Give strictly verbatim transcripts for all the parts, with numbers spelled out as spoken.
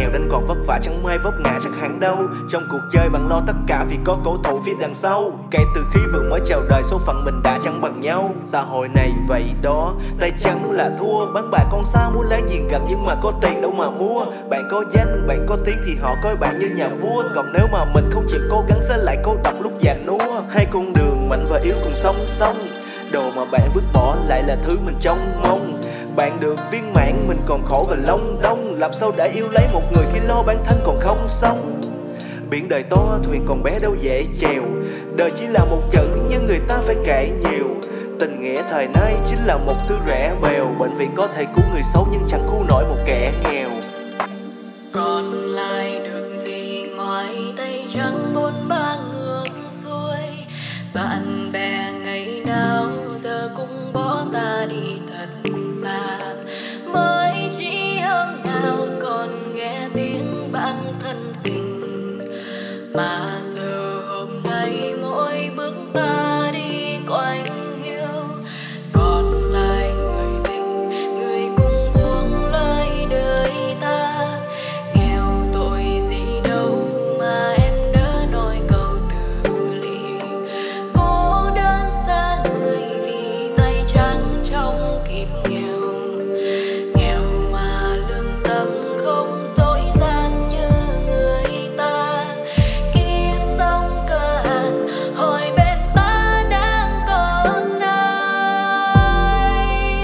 nghèo nên còn vất vả, chẳng may vấp ngã chắc hẳn đâu. Trong cuộc chơi bạn lo tất cả vì có cổ thụ phía đằng sau. Kể từ khi vừa mới chào đời số phận mình đã chẳng bằng nhau. Xã hội này vậy đó, tay trắng là thua. Bán bà con sao muốn láng giềng gặp nhưng mà có tiền đâu mà mua. Bạn có danh, bạn có tiếng thì họ coi bạn như nhà vua. Còn nếu mà mình không chịu cố gắng sẽ lại cô độc lúc già nua. Hai con đường mạnh và yếu cùng song song. Đồ mà bạn vứt bỏ lại là thứ mình trông mong. Bạn được viên mãn mình còn khổ và lông đông. Làm sao để yêu lấy một người khi lo bản thân còn không xong. Biển đời to thuyền còn bé đâu dễ chèo. Đời chỉ là một trận nhưng người ta phải kể nhiều. Tình nghĩa thời nay chính là một thứ rẻ bèo. Bệnh viện có thể cứu người xấu nhưng chẳng cứu nổi một kẻ nghèo. Còn lại được gì ngoài tay trắng bốn ba ngược xuôi. Bạn bè ngày nào giờ cũng bỏ ta đi thật xa. Mới chỉ hôm nào còn nghe tiếng bạn thân tình. Mà giờ hôm nay mỗi bước ta đi quanh hiu. Còn lại người tình, người cùng buông lời đời ta. Nghèo tội gì đâu mà em đỡ nói câu từ ly. Cô đơn xa người vì tay trắng trong kịp nghèo. Nghèo mà lương tâm không dối gian như người ta. Kiếp sống cơ hàn hỏi bên ta đang còn ai.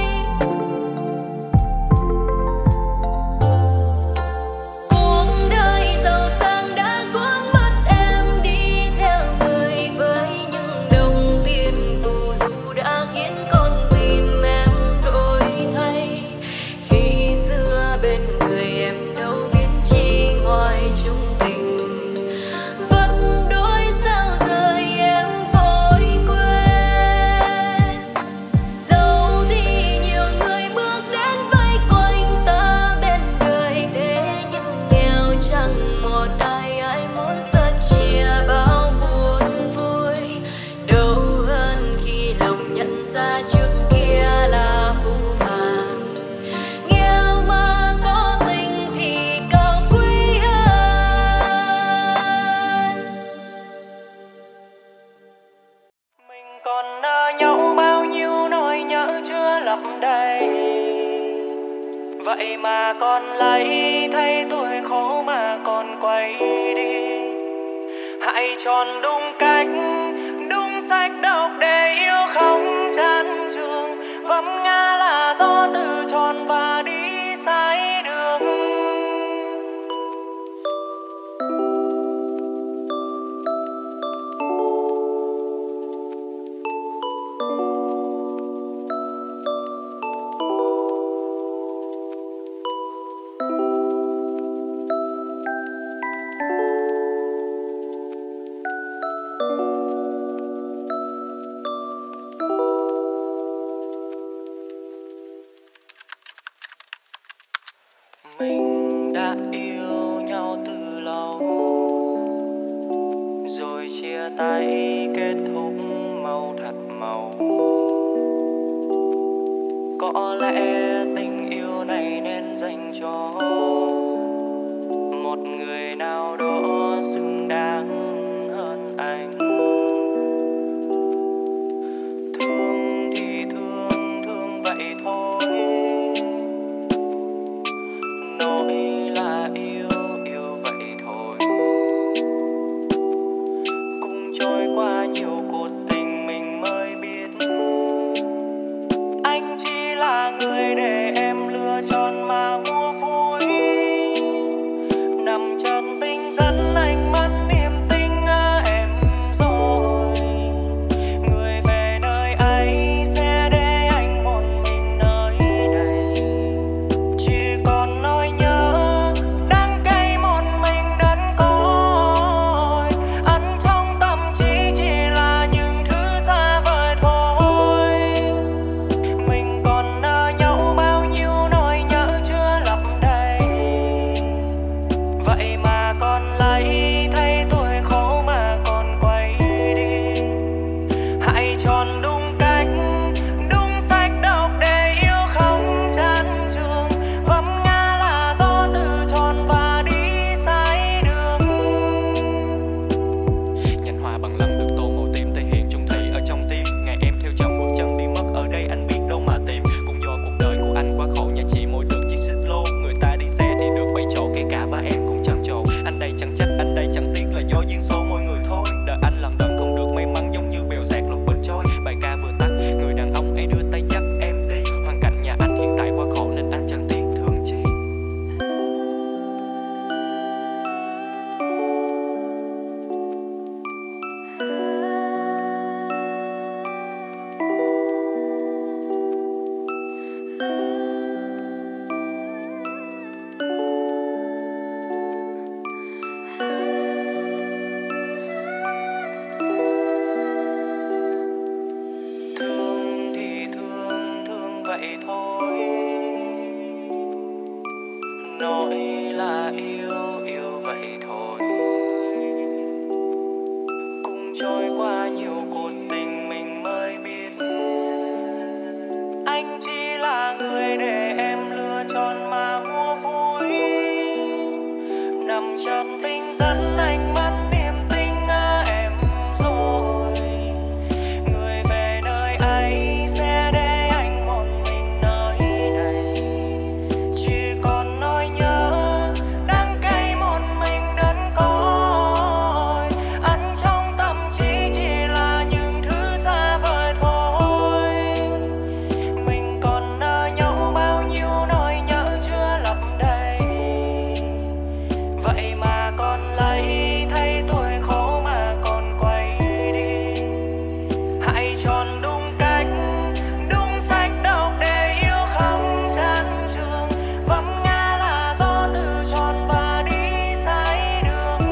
Cuộc đời giàu sang đã cuốn mất em đi theo người. Với những đồng tiền phù du đã khiến con tim em đổi thay. Khi xưa bên người em đâu biết chi ngoài chung tình. Vật đôi sao rời em vội quên. Dẫu gì nhiều người bước đến vây quanh ta bên đời. Thế nhưng nghèo chẳng một ai ai muốn sẻ chia bao buồn vui. Đâu hơn khi lòng nhận ra trước kia là phũ phàng. Nghèo mà có tình thì cao quý hơn. Mình còn nợ nhau bao nhiêu nỗi nhớ chưa lấp đầy. Vậy mà còn lấy thấy tuổi khổ mà còn quay đi. Hãy chọn đúng cách, đúng sách đọc để yêu không chán trường. Vấp ngã là do tự chọn và đi sai đường. Mình đã yêu nhau từ lâu, rồi chia tay kết thúc mau thật mau. Có lẽ tình yêu này nên dành cho một người nào đó xứng đáng hơn anh. Thương thì thương, thương vậy thôi. Nói là yêu, yêu vậy thôi. Cùng trôi qua nhiều cuộc tình mình mới biết anh chỉ là người để em lựa chọn mà mua vui. Nằm chân tình dẫn anh mất niềm tin ở em rồi. Người về nơi ấy sẽ để anh một mình nơi này. Chỉ còn nỗi nhớ đắng cay một mình đơn côi. Ẩn trong tâm trí chỉ là những thứ xa vời thôi. Mình còn nợ nhau bao nhiêu nỗi nhớ chưa lấp đầy. Vậy mà còn lấy thấy tuổi khổ mà còn quay đi. Hãy chọn đúng cách, đúng sách đọc để yêu không chán trường. Vấp ngã là do tự chọn và đi vậy thôi. Nói là yêu, yêu vậy thôi. Cùng trôi qua nhiều cuộc tình mình mới biết anh chỉ là người để em lựa chọn mà mua vui. Nằm chân tình dẫn anh mất niềm tin ở em rồi. Người về nơi ấy sẽ để anh một mình nơi này. Chỉ còn nỗi nhớ đắng cay một mình đơn côi. Ẩn trong tâm trí chỉ là những thứ xa vời thôi. Mình còn nợ nhau bao nhiêu nỗi nhớ chưa lấp đầy. Vậy mà còn lấy thấy tôi khổ mà còn quay đi. Hãy chọn đúng cách, đúng sách đọc để yêu không chán trường. Vấp ngã là do tự chọn và đi sai đường.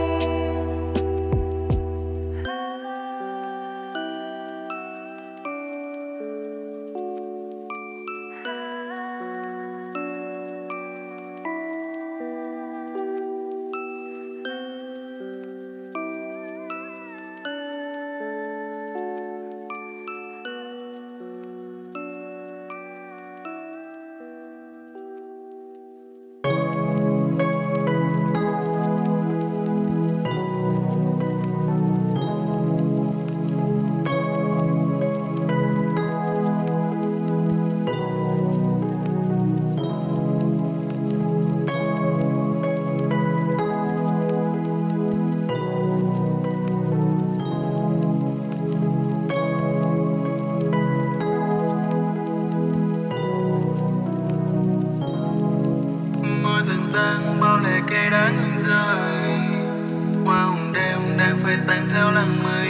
Mưa dần tan bao lệ cây đã ngừng rơi. Qua hồng đêm đang phai tàn theo làng mây.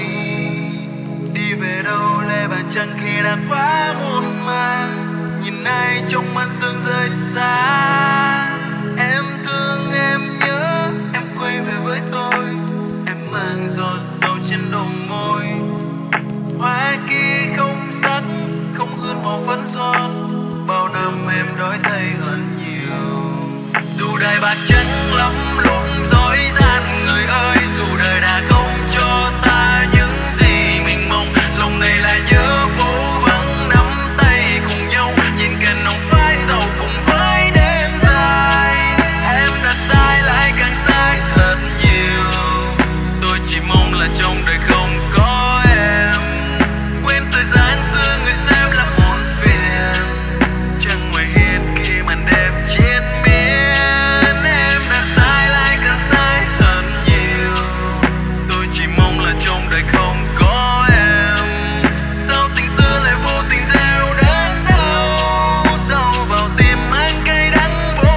Đi về đâu lê bàn chân khi đã quá muộn màng. Nhìn ai trong màn sương rơi xa. Em thương em nhớ em quay về với tôi. Em mang giọt sầu trên đầu môi. Hoa kia không sắc không hương màu phấn son. Bao năm em đói tay hơn nhiều. Dù đời bạc chân lắm lúc dối gian người ơi. Dù đời đã không cho ta những gì mình mong. Lòng này là nhớ phố vắng nắm tay cùng nhau. Nhìn cảnh nóng phai sầu cùng với đêm dài. Em đã sai lại càng sai thật nhiều. Tôi chỉ mong là trong đời không có em. Quên thời gian xưa người xem là muộn phiền. Chẳng ngoài hết khi màn đêm trên miên. Em đã sai lại càng sai thật nhiều. Tôi chỉ mong là trong đời không có em. Sao tình xưa lại vô tình gieo đến đâu. Sâu vào tim anh cay đắng vô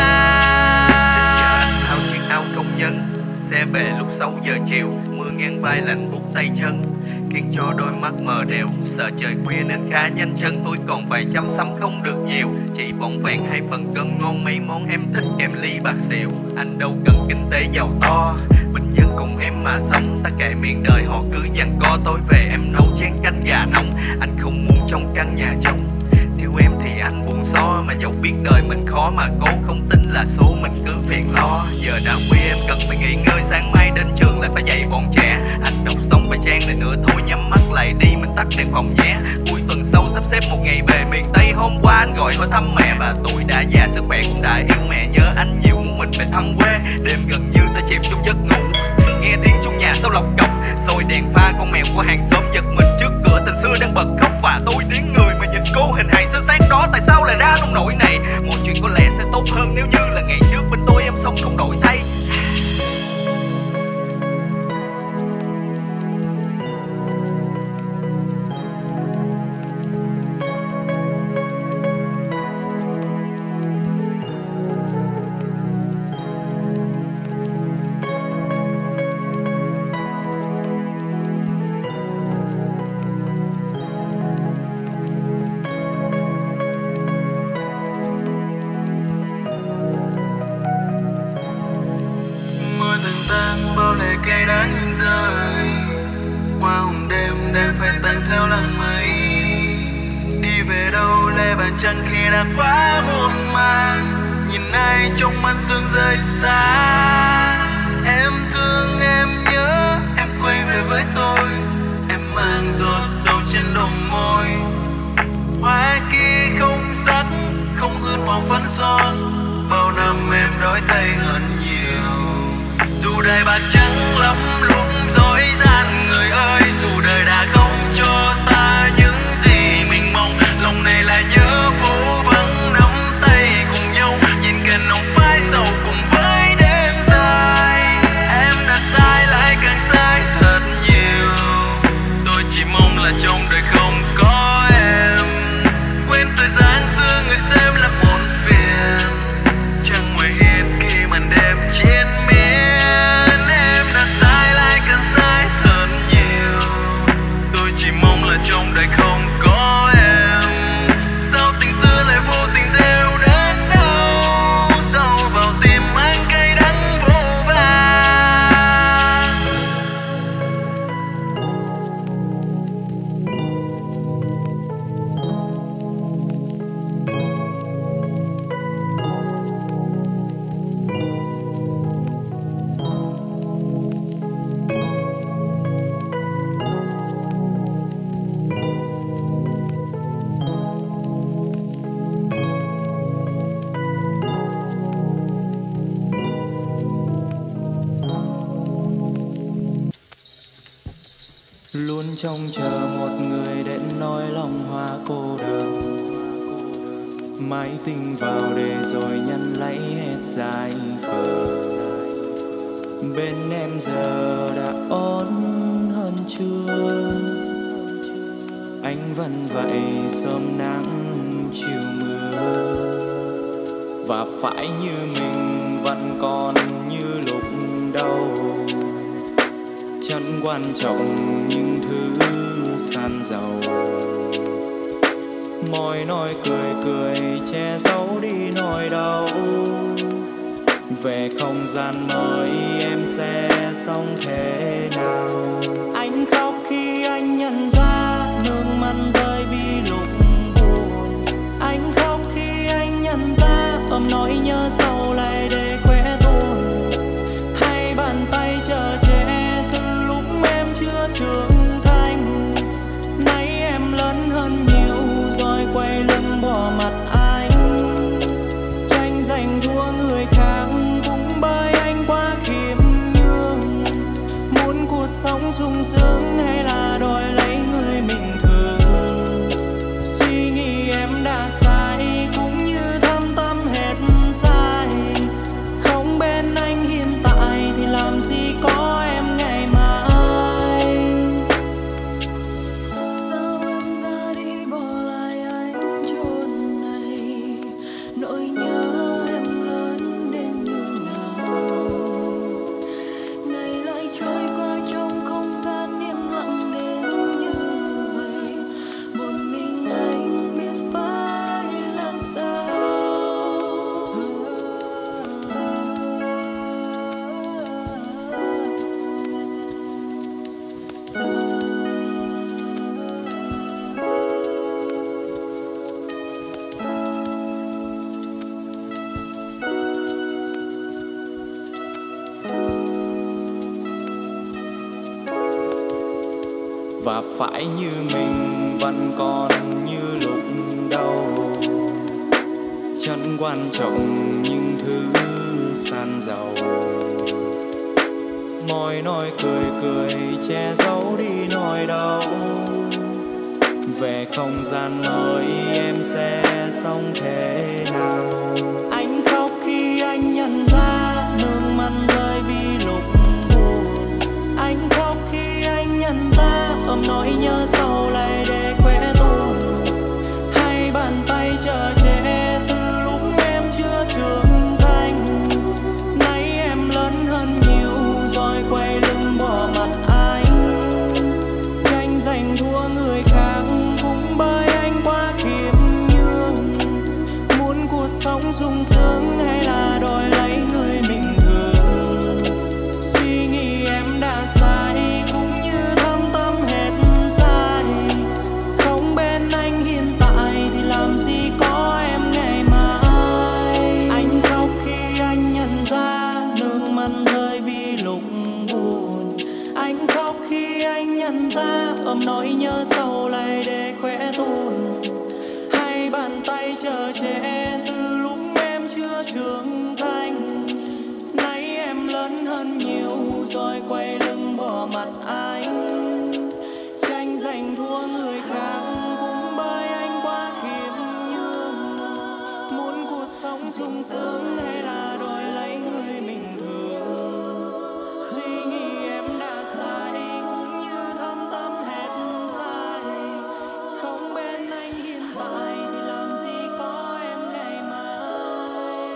vàn. Áo chiếc áo công nhân, xe về lúc sáu giờ chiều. Mưa ngang vai lạnh buốt tay chân, khiến cho đôi mắt mờ đều. Sợ trời khuya nên khá nhanh chân. Tôi còn vài trăm sắm không được nhiều. Chỉ vỏn vẹn hai phần cơm ngon mấy món em thích kèm ly bạc xỉu. Anh đâu cần kinh tế giàu to, bình dân cùng em mà sống. Ta kệ miền đời họ cứ giằng co. Tối về em nấu chén canh gà nóng. Anh không muốn trong căn nhà trống. Thiếu em thì anh buồn so. Mà dẫu biết đời mình khó mà cố không tin là số mình cứ phiền lo. Giờ đã khuya em cần phải nghỉ ngơi. Sáng mai đến trường lại phải dạy bọn trẻ. Anh đọc xong vài trang này nữa thôi nhắm mắt lại đi. Mình tắt đèn phòng nhé. Cuối tuần sau sắp xếp một ngày về miền Tây. Hôm qua anh gọi hỏi thăm mẹ. Bà tôi đã già sức khỏe cũng đã yếu. Mẹ nhớ anh nhiều muốn mình về thăm quê. Đêm gần như ta chìm trong giấc ngủ. Nghe tiếng chuông nhà sau lọc cọc. Rồi đèn pha con mèo của hàng xóm giật mình trước cửa tình xưa đang bật khóc. Và tôi điếng người mà nhìn cô hình hài sơ sát đó. Tại sao lại ra nông nỗi này. Mọi chuyện có lẽ sẽ tốt hơn nếu như là ngày trước bên tôi em sống không đổi thay. cây đã ngừng rơi, qua hồng đêm đang phai tàn theo làng mây. Đi về đâu lê bàn trăng khi đã quá muộn màng. Nhìn ai trong màn sương rơi xa. Em thương em nhớ, em quay về với tôi. Em mang giọt sầu trên đồng môi. Hoa kia không sắc, không hương màu phấn son. Bao năm em đổi thay hơn nhiều. Dù đời bạc trắng lắm lúc dối gian người ơi. Dù đời đã không cho ta những gì mình mong. Lòng này lại nhớ phố vắng nắm tay cùng nhau. Nhìn cả nồng phai sầu cùng với đêm dài. Em đã sai lại càng sai thật nhiều. Tôi chỉ mong là trong đời không có em. Quên thời gian xưa người xem là muộn phiền. Chẳng ngoài hiên khi màn đêm chiến miên. Em đã sai lại càng sai thật nhiều. Tôi chỉ mong là trong đời không có em. Sao tình xưa lại vô tình gieo đến đâu. Sâu vào tim anh cay đắng vô vàn. Luôn trông chờ một người đến nói lòng hoa cô đơn. Mãi tình vào để rồi nhân lấy hết dài khờ. Bên em giờ đã ổn hơn chưa? Anh vẫn vậy sớm nắng chiều mưa. Và phải như mình vẫn còn như lúc đầu. Chẳng quan trọng những thứ san giàu. Môi nói cười cười che giấu đi nỗi đau. Về không gian mới em sẽ sống thế nào? Anh khóc khi anh nhận ra nước mắt rơi vì lúc buồn. Anh khóc khi anh nhận ra ôm nỗi nhớ sâu lại để khỏe tuôn. Hai bàn tay chờ che từ lúc em chưa trưởng thành. Nay em lớn hơn nhiều rồi quay lưng bỏ mặt anh. Tranh giành thua người khác cũng bởi anh quá khiêm nhường. Muốn cuộc sống sung sướng hay là đòi lấy người bình thường. Suy nghĩ em đã sai cũng như thâm tâm hết sai. Không bên anh hiện tại thì làm gì có em ngày mai. Sao em ra đi bỏ lại anh chốn này. Nỗi nhớ em lớn đến nhường nào. Ngày lại trôi qua trong không gian im lặng đến như vậy. Một mình anh biết phải làm sao. Và phải như mình vẫn còn như lúc đầu. Chẳng quan trọng những thứ san giàu. Môi nói cười cười che giấu đi nỗi đau. Về không gian mới em sẽ sống thế nào? Anh khóc khi anh nhận ra nước mắt rơi vì lúc buồn. Anh khóc khi anh nhận ra ôm nỗi nhớ sâu lại để khỏe tuôn. Hai bàn tay chờ che từ lúc em chưa trưởng thành. Nay em lớn hơn nhiều rồi quay lưng bỏ mặt anh. Tranh giành thua người khác cũng bởi anh quá khiêm nhường. Muốn cuộc sống sung rồi quay lưng bỏ mặt anh, tranh giành thua người khác cũng bởi anh quá khiêm nhường. Muốn cuộc sống sung sướng hay là đổi lấy người bình thường, suy nghĩ em đã sai cũng như thâm tâm hết dài. Không bên anh hiện tại thì làm gì có em ngày mai.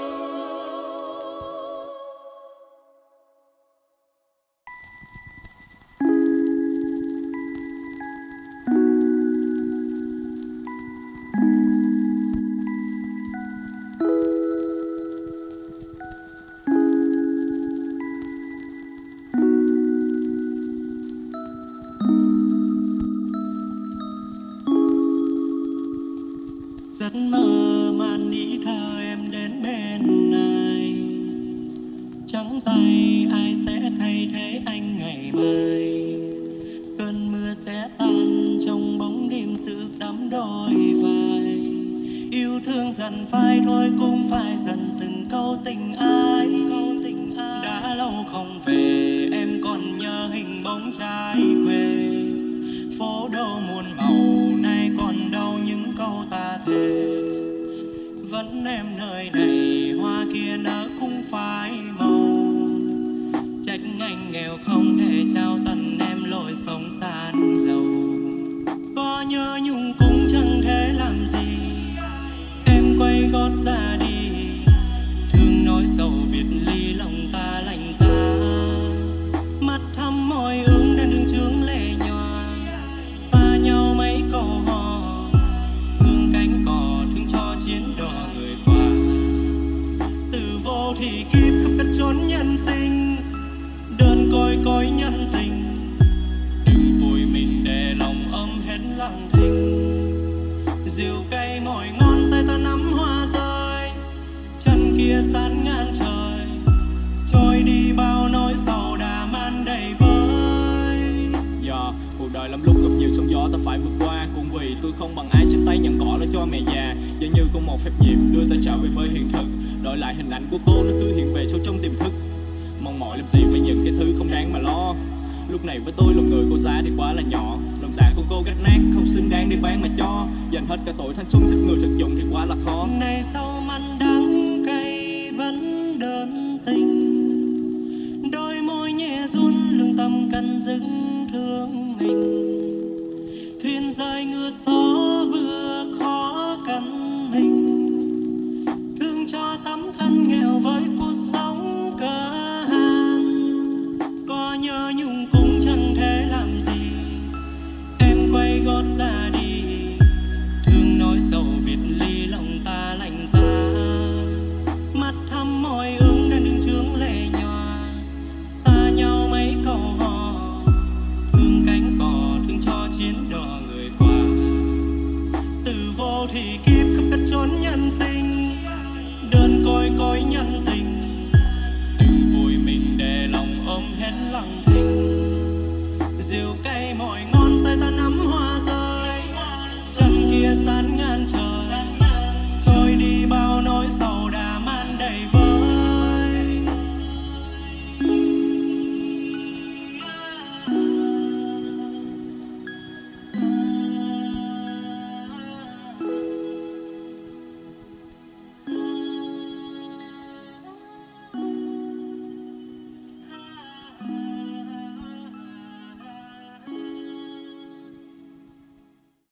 Giấc mơ màn ý thơ em đến bên này, trắng tay ai sẽ thay thế anh ngày mai. Cơn mưa sẽ tan trong bóng đêm sự đắm đôi vai, yêu thương dần phai thôi cũng phải dần từng câu tình ai. Câu tình ai đã lâu không về, em còn nhớ hình bóng trai quê. Phố đâu muôn màu nay còn đâu những câu ta thề. Vẫn em nơi này hoa kia nở cũng phai màu, trách anh nghèo không thể trao tận em lối sống san giàu. Có nhớ nhung cũng chẳng thể làm gì, em quay gót ra đi. Thương nói sầu biệt ly lòng ta lạnh giá, mắt thắm môi ương đến đường chướng lệ nhòa. Xa nhau mấy câu hò, thương cánh cỏ thương cho chiến đò người qua. Từ vô thì kiếp khắp các chốn nhân sinh, đơn côi côi nhân tình. Đừng vùi mình để lòng ấm hết lặng thinh. Rượu cay môi ngon tay ta nắm hoa rơi, chân kia sáng ngàn trời. Trôi đi bao nỗi sầu đã man đầy vơi. Yeah, cuộc đời lắm lúc gặp nhiều sóng gió ta phải vượt qua. Cũng vì tôi không bằng ai trên tay nhận cỏ lo cho mẹ già. Giờ như có một phép nhịp đưa ta trở về với hiện thực, đổi lại hình ảnh của cô nó cứ hiện về sâu trong tiềm thức. Mong mỏi làm gì với những cái thứ không đáng mà lo. Lúc này với tôi lòng người cô giá thì quá là nhỏ, lòng dạ của cô gắt nát không xứng đáng để bán mà cho. Dành hết cả tuổi thanh xuân thích người thực dụng thì quá là khó. Này sau mặn đắng cay vẫn đơn tình, đôi môi nhẹ run lương tâm cần dưng thương mình.